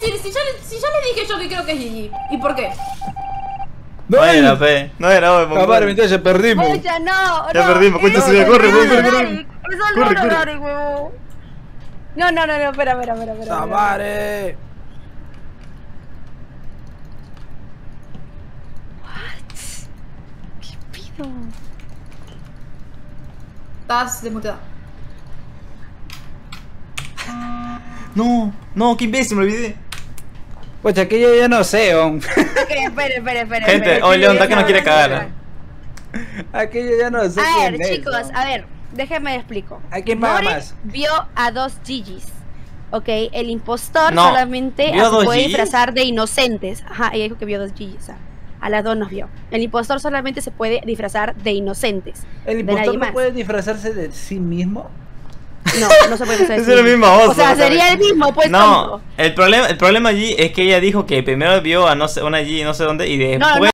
Si ya le dije yo que creo que es Gigi. ¿Y por qué? No era, fe. No era, Cabrón, entonces perdimos. Oye, no. Ya perdimos, cuenta su vida, corre, corre. Corre. No, espera. Tamare. ¿Qué pido? Estás desmuteada. No, qué imbécil, me olvidé. Pues aquí yo ya no sé, Ok, espere. Gente, León, da que no quiere cagar. Aquí yo ya no sé. A ver, quién es, chicos, ¿no? a ver, déjenme explico. ¿A quién paga More más? vio a 2 Gigis. Ok, el impostor No, solamente ¿vio a se 2 puede Gigis? disfrazar de inocentes. Ajá, ella dijo que vio 2 Gigis. O sea, a las 2 nos vio. El impostor solamente se puede disfrazar de inocentes. ¿El de impostor nadie no más. puede disfrazarse de sí mismo? No se puede disfrazar. Es la misma voz. O sea, sería el mismo, pues. No, tonto. el problema allí es que ella dijo que primero vio a no sé, una G no sé dónde y después... No,